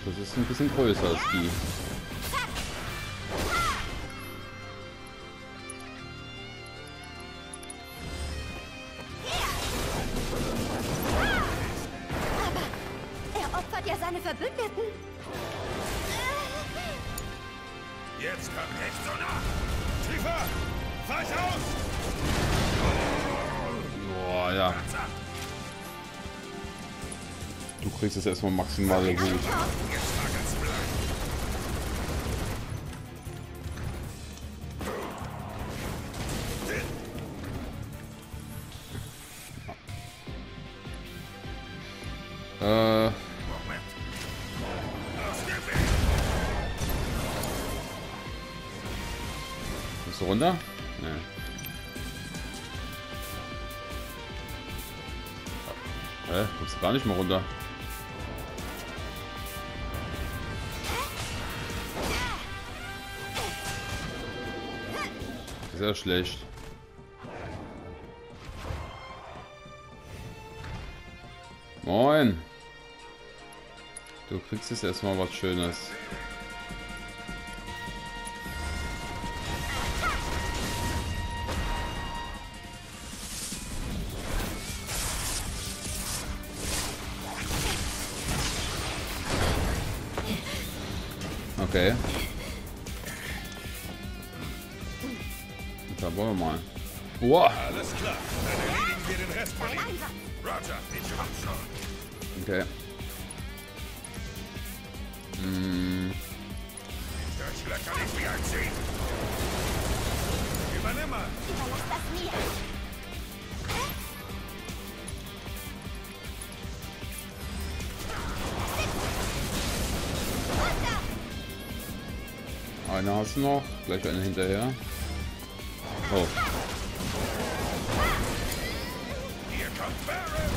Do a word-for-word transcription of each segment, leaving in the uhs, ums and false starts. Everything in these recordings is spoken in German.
Das ist ein bisschen größer als die. Aber er opfert ja seine Verbündeten. Jetzt kommt echt so nah. Tiefer! Falsch aus! Boah, ja. Du kriegst jetzt erstmal maximale Wut. Jetzt war ganz blank. Äh. Moment. Aus dem Weg! Bist du runter? Nee. Hä? Du bist gar nicht mehr runter. Sehr schlecht. Moin. Du kriegst jetzt erstmal was Schönes. Okay. Da wollen wir mal. Wow. Alles klar. Dann erledigen wir den Rest von ihm. Roger, ich hab schon. Okay. Hm. Das löcher nicht wie ein Ziel. Übernimm mal. Überlass das mir. Eine hast du noch. Gleich eine hinterher. Oh. Hier kommt Barret.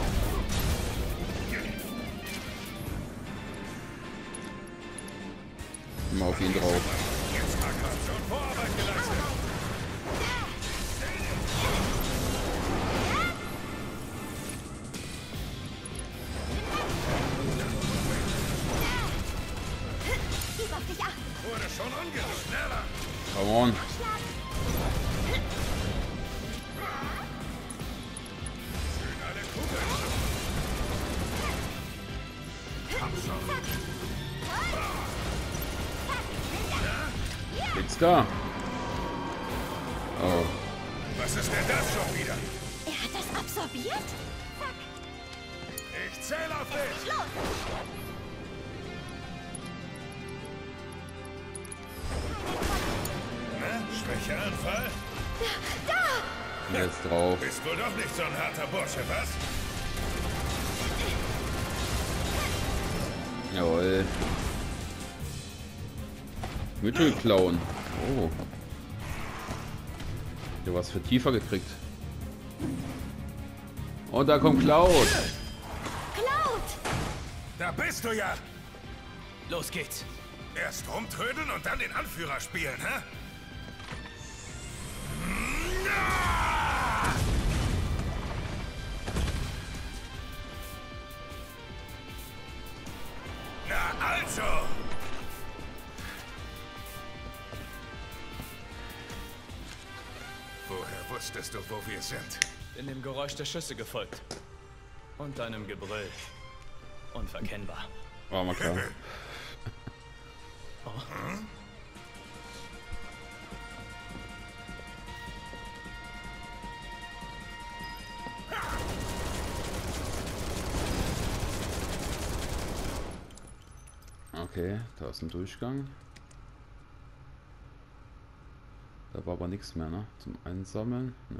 Immer auf ihn drauf. Jetzt hat man schon Vorarbeit geleistet. Gib auf dich acht. Wurde schon angerückt. Schneller. Come on. Schön alle Kugeln. Hab schon. Liegt's da? Oh. Was ist denn das schon wieder? Er hat das absorbiert? Ich zähle auf dich. Los! Ne? Schwächeanfall? Da! Jetzt drauf. Bist wohl doch nicht so ein harter Bursche, was? Jawohl. Mittelklauen. Oh. Du was für tiefer gekriegt. Und da kommt Cloud. Cloud! Da bist du ja. Los geht's. Erst rumtrödeln und dann den Anführer spielen, hä? Na also! Woher wusstest du, wo wir sind? In dem Geräusch der Schüsse gefolgt. Und deinem Gebrüll. Unverkennbar. War mal klar. Oh. Okay, da ist ein Durchgang. Da war aber nichts mehr, ne? Zum Einsammeln. Ne.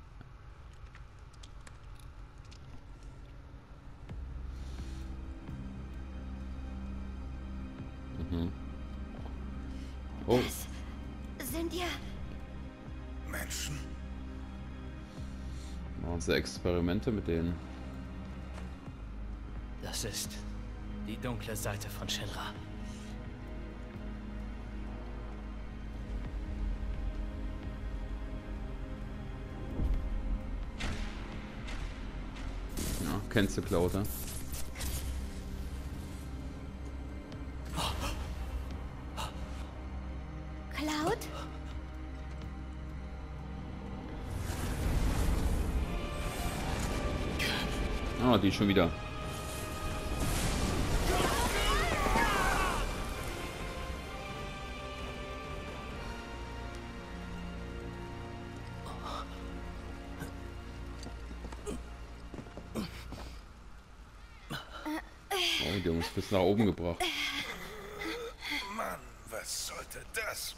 Mhm. Oh, Das sind ja... Menschen? machen sie Experimente mit denen. Das ist die dunkle Seite von Shinra. Ja, kennst du Cloud, ne? Ah, die schon wieder. Oh, die haben uns bis nach oben gebracht. Mann, was sollte das?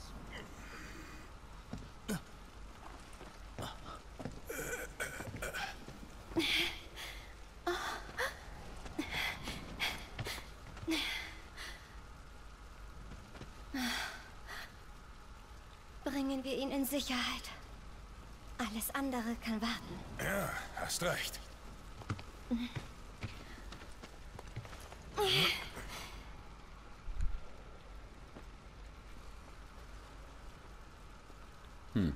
Bringen wir ihn in Sicherheit. Alles andere kann warten. Ja, hast recht. Hm.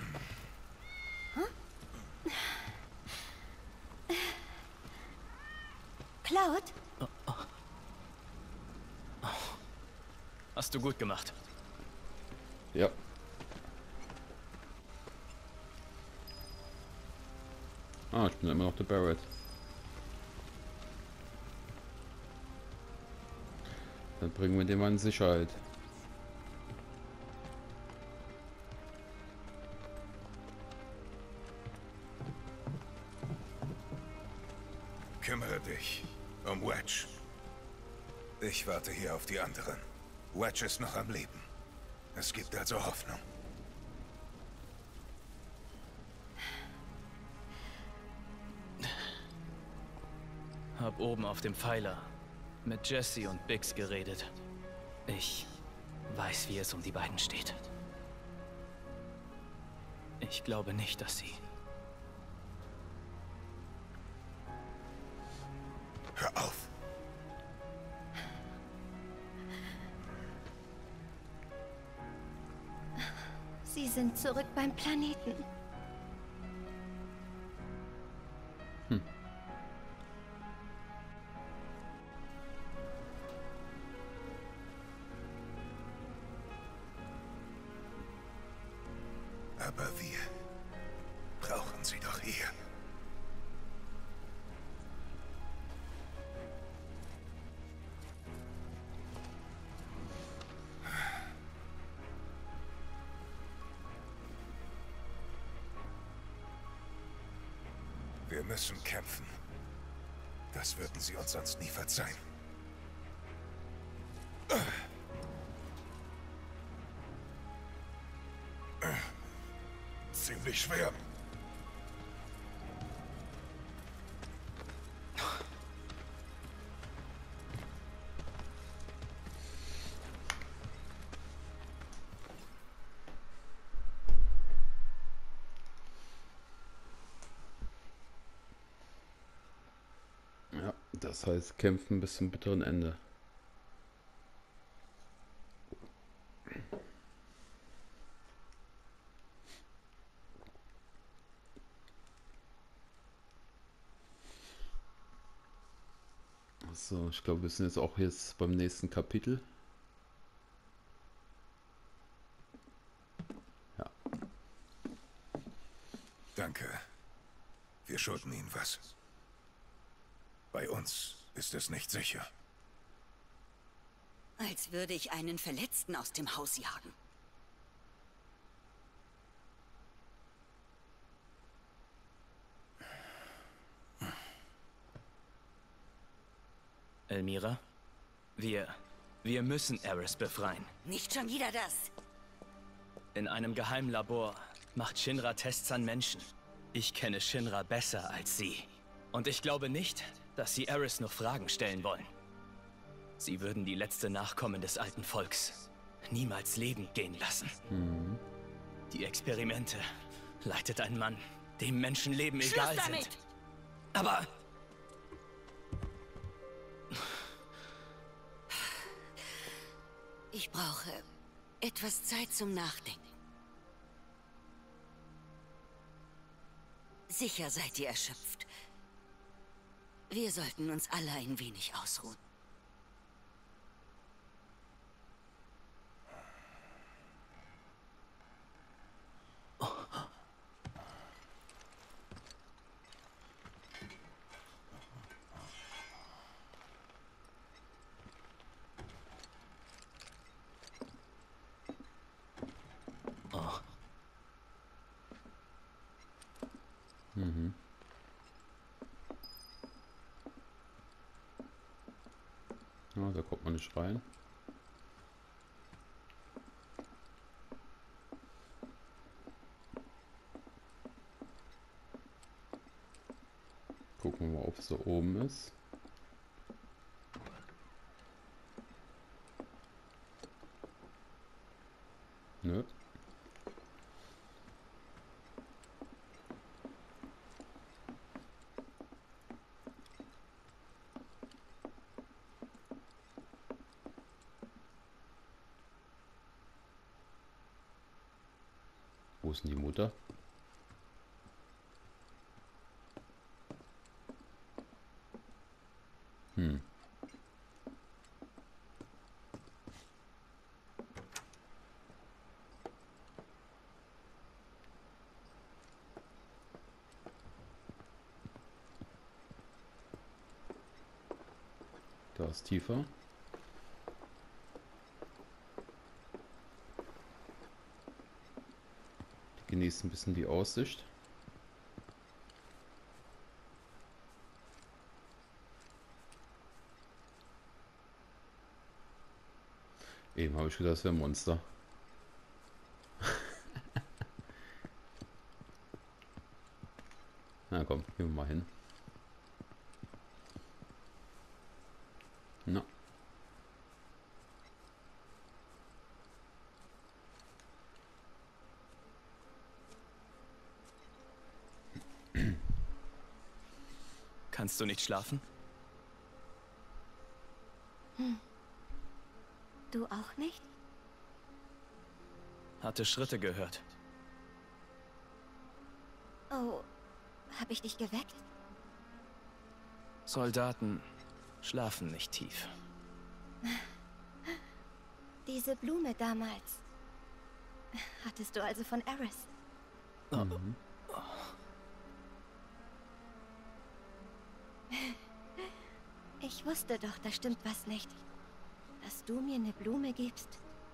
Cloud? Hast du gut gemacht. Ja. Ah, ich bin immer noch der Barrett. Dann bringen wir den mal in Sicherheit. Kümmere dich um Wedge. Ich warte hier auf die anderen. Wedge ist noch am Leben. Es gibt also Hoffnung. Hab oben auf dem Pfeiler mit Jesse und Biggs geredet. Ich weiß, wie es um die beiden steht. Ich glaube nicht, dass sie... Hör auf! Sie sind zurück beim Planeten. Hm. Aber wir brauchen sie doch hier. Wir müssen kämpfen. Das würden sie uns sonst nie verzeihen. Ziemlich schwer. Ja, das heißt kämpfen bis zum bitteren Ende. So, ich glaube, wir sind jetzt auch jetzt beim nächsten Kapitel. Ja. Danke. Wir schulden ihnen was. Bei uns ist es nicht sicher. Als würde ich einen Verletzten aus dem Haus jagen. Elmira, wir... wir müssen Eris befreien. Nicht schon wieder das. In einem geheimen Labor macht Shinra Tests an Menschen. Ich kenne Shinra besser als sie. Und ich glaube nicht, dass sie Eris noch Fragen stellen wollen. Sie würden die letzte Nachkommen des alten Volks niemals lebend gehen lassen. Mhm. Die Experimente leitet ein Mann, dem Menschenleben egal Schluss damit! sind. Aber... Ich brauche etwas Zeit zum Nachdenken. Sicher seid ihr erschöpft. Wir sollten uns alle ein wenig ausruhen. Ja, da kommt man nicht rein. Gucken wir mal, ob es da oben ist. Nö. Wo ist denn die Mutter? Hm. Da ist tiefer. Genießt ein bisschen die Aussicht. Eben habe ich gedacht, das wäre ein Monster. Na komm, gehen wir mal hin. Na. Kannst du nicht schlafen? Hm. Du auch nicht? Hatte Schritte gehört. Oh, habe ich dich geweckt? Soldaten schlafen nicht tief. Diese Blume damals. Hattest du also von Eris? Mhm. Ich wusste doch, da stimmt was nicht. Dass du mir eine Blume gibst.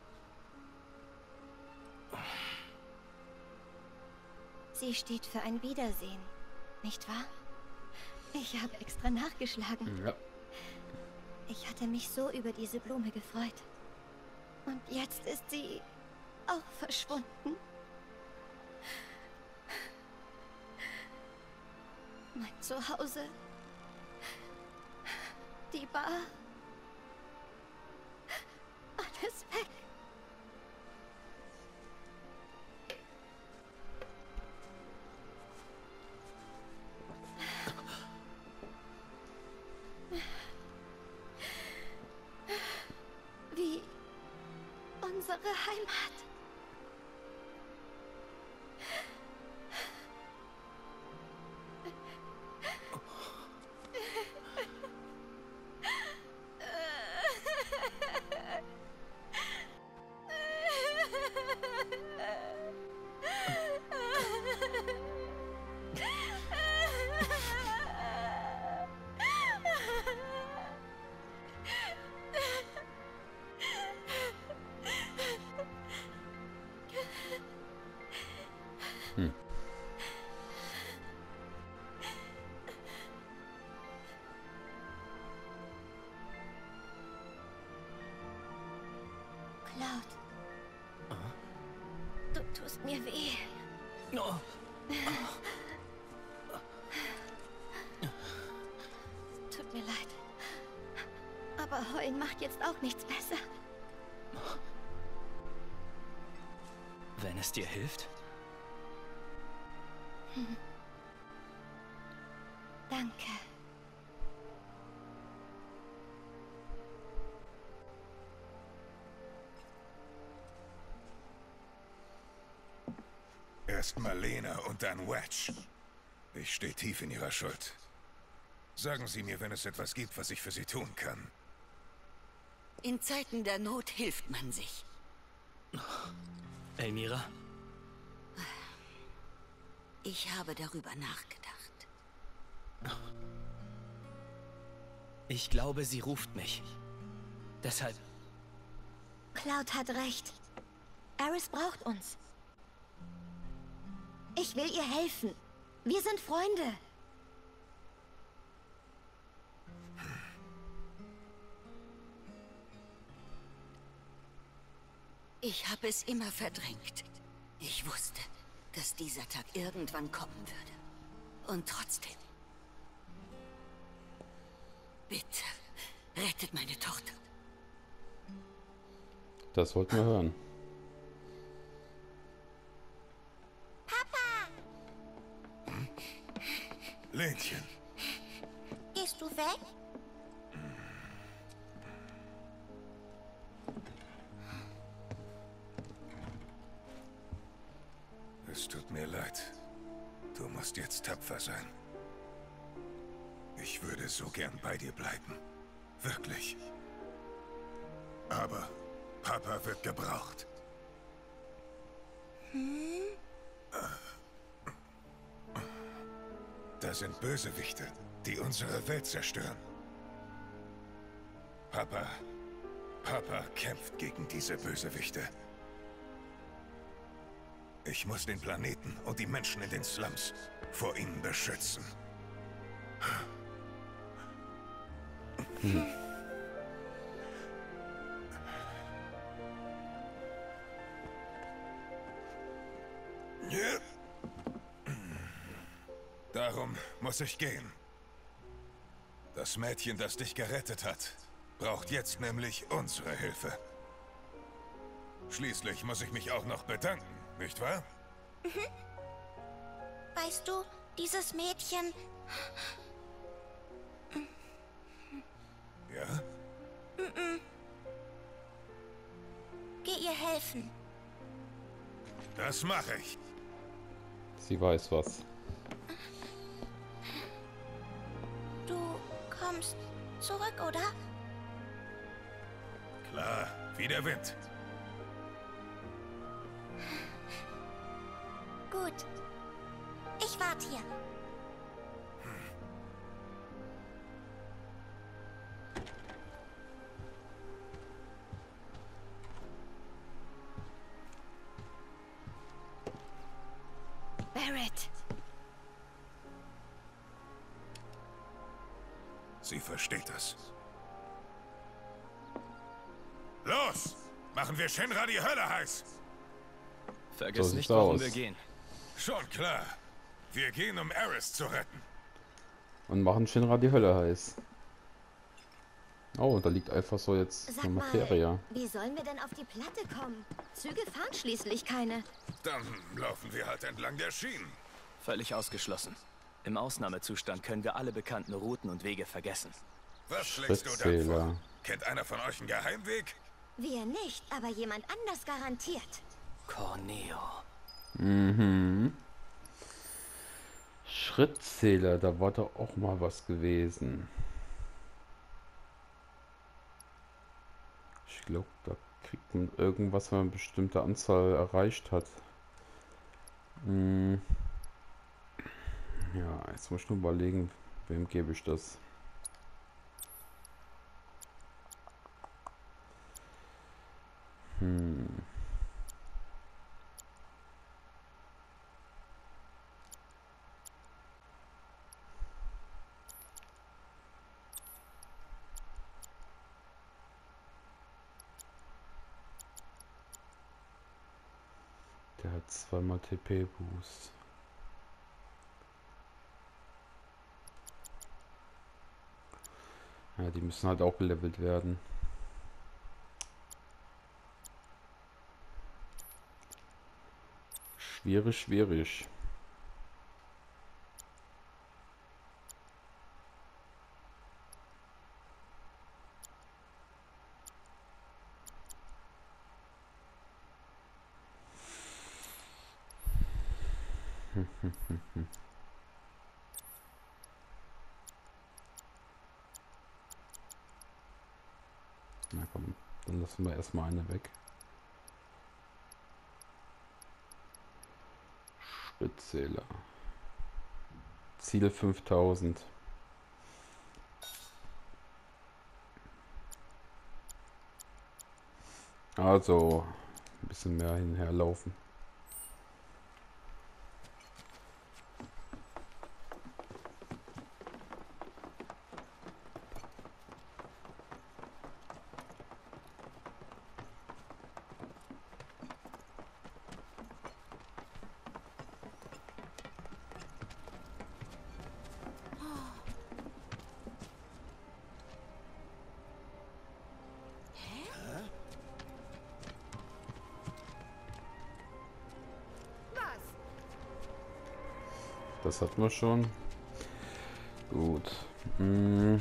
Sie steht für ein Wiedersehen, nicht wahr? Ich habe extra nachgeschlagen. Ja. Ich hatte mich so über diese Blume gefreut. Und jetzt ist sie auch verschwunden. Mein Zuhause. Die Bar. Alles weg. Wie unsere Heimat. Hm. Cloud. Du tust mir weh. Oh. Tut mir leid. Aber heulen macht jetzt auch nichts besser. Wenn es dir hilft? Hm. Danke. Erst Malena und dann Wedge. Ich stehe tief in ihrer Schuld. Sagen Sie mir, wenn es etwas gibt, was ich für Sie tun kann. In Zeiten der Not hilft man sich. Elmira? Ich habe darüber nachgedacht. Ich glaube, sie ruft mich. Deshalb... Cloud hat recht. Eris braucht uns. Ich will ihr helfen. Wir sind Freunde. Ich habe es immer verdrängt. Ich wusste, dass dieser Tag irgendwann kommen würde. Und trotzdem. Bitte, rettet meine Tochter. Das wollten wir hören. Lenchen, Gehst du weg? es tut mir leid. Du musst jetzt tapfer sein. Ich würde so gern bei dir bleiben. Wirklich. Aber Papa wird gebraucht. Das sind Bösewichte, die unsere Welt zerstören. Papa, Papa kämpft gegen diese Bösewichte. Ich muss den Planeten und die Menschen in den Slums vor ihnen beschützen. Hm. Darum muss ich gehen. Das Mädchen, das dich gerettet hat, braucht jetzt nämlich unsere Hilfe. Schließlich muss ich mich auch noch bedanken, nicht wahr? Mhm. Weißt du, dieses Mädchen... Ja? Mhm. Geh ihr helfen. Das mache ich. Sie weiß was. Du kommst zurück, oder? Klar, wie der Wind. Gut. Ich warte hier. Barrett. Sie versteht das. Los! Machen wir Shinra die Hölle heiß! Vergiss So nicht, sieht's warum aus. wir gehen. Schon klar. Wir gehen, um Aerith zu retten. Und machen Shinra die Hölle heiß. Oh, da liegt einfach so jetzt Sag eine mal, Materie. wie sollen wir denn auf die Platte kommen? Züge fahren schließlich keine. Dann laufen wir halt entlang der Schienen. Völlig ausgeschlossen. Im Ausnahmezustand können wir alle bekannten Routen und Wege vergessen. Was schlägst du dann Schrittzähler. vor? Kennt einer von euch einen Geheimweg? Wir nicht, aber jemand anders garantiert. Corneo. Mhm. Schrittzähler, da war doch auch mal was gewesen. Ich glaube, da kriegt man irgendwas, wenn man eine bestimmte Anzahl erreicht hat. Hm. Ja, jetzt muss ich nur überlegen, wem gebe ich das. Hm. Der hat zweimal T P-Boost. Ja, die müssen halt auch gelevelt werden. Schwierig, schwierig. Na komm, dann lassen wir erstmal eine weg. Schrittzähler. Ziel fünftausend. Also ein bisschen mehr hinherlaufen. Das hatten wir schon. Gut. Hm.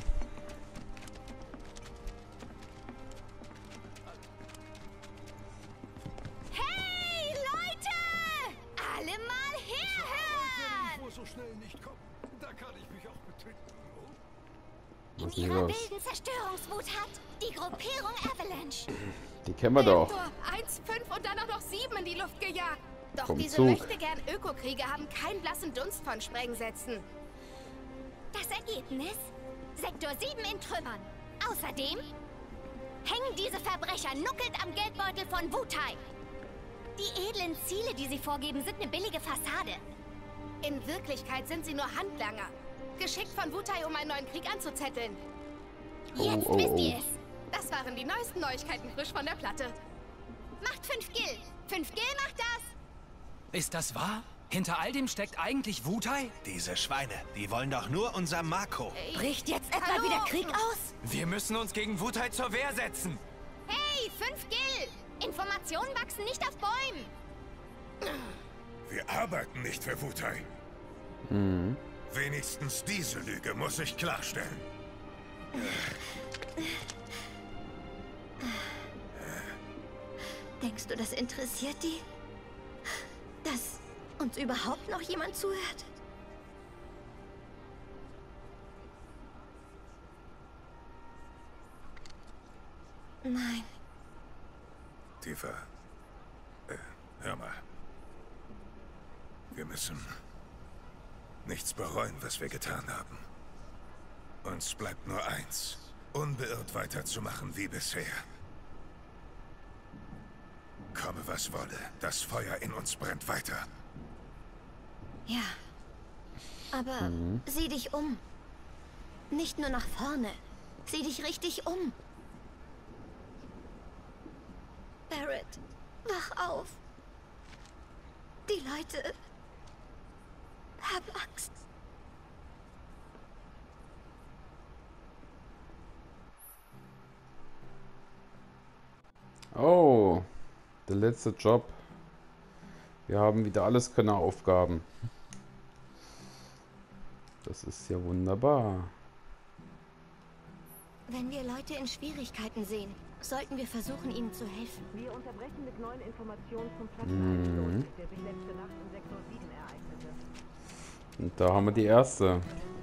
Hey, Leute! Alle mal herhören! So schnell nicht kommen. Da kann ich mich auch betreten. In Was ist ihrer los? wilden Zerstörungswut hat die Gruppierung Avalanche Die kennen wir doch. eins, fünf und dann auch noch sieben in die Luft gejagt. Doch Vom diese Zug. möchtegern Ökokriege haben keinen blassen Dunst von Sprengsätzen. Das Ergebnis? Sektor sieben in Trümmern. Außerdem hängen diese Verbrecher nuckelnd am Geldbeutel von Wutai. Die edlen Ziele, die sie vorgeben, sind eine billige Fassade. In Wirklichkeit sind sie nur Handlanger. Geschickt von Wutai, um einen neuen Krieg anzuzetteln. Jetzt oh, wisst oh. ihr es. Das waren die neuesten Neuigkeiten frisch von der Platte. Macht fünf Gil. fünf Gil macht das. Ist das wahr? Hinter all dem steckt eigentlich Wutai? Diese Schweine, die wollen doch nur unser Marco. Bricht jetzt etwa Hallo? wieder Krieg aus? Wir müssen uns gegen Wutai zur Wehr setzen. Hey, fünf Gil. Informationen wachsen nicht auf Bäumen. Wir arbeiten nicht für Wutai. Mhm. Wenigstens diese Lüge muss ich klarstellen. Denkst du, das interessiert die? Dass uns überhaupt noch jemand zuhört? Nein. Tifa, äh, hör mal. Wir müssen nichts bereuen, was wir getan haben. Uns bleibt nur eins, unbeirrt weiterzumachen wie bisher. Komme, was wolle, das Feuer in uns brennt weiter. Ja. Aber sieh dich um. Nicht nur nach vorne. Sieh dich richtig um. Barrett, wach auf. Die Leute haben Angst. Oh, der letzte Job. Wir haben wieder alles Könner-Aufgaben. Das ist ja wunderbar. Wenn wir Leute in Schwierigkeiten sehen, sollten wir versuchen, ihnen zu helfen. Wir unterbrechen mit neuen Informationen zum Platteneinstoß, der sich letzte Nacht in Sektor sieben ereignete. Und da haben wir die erste.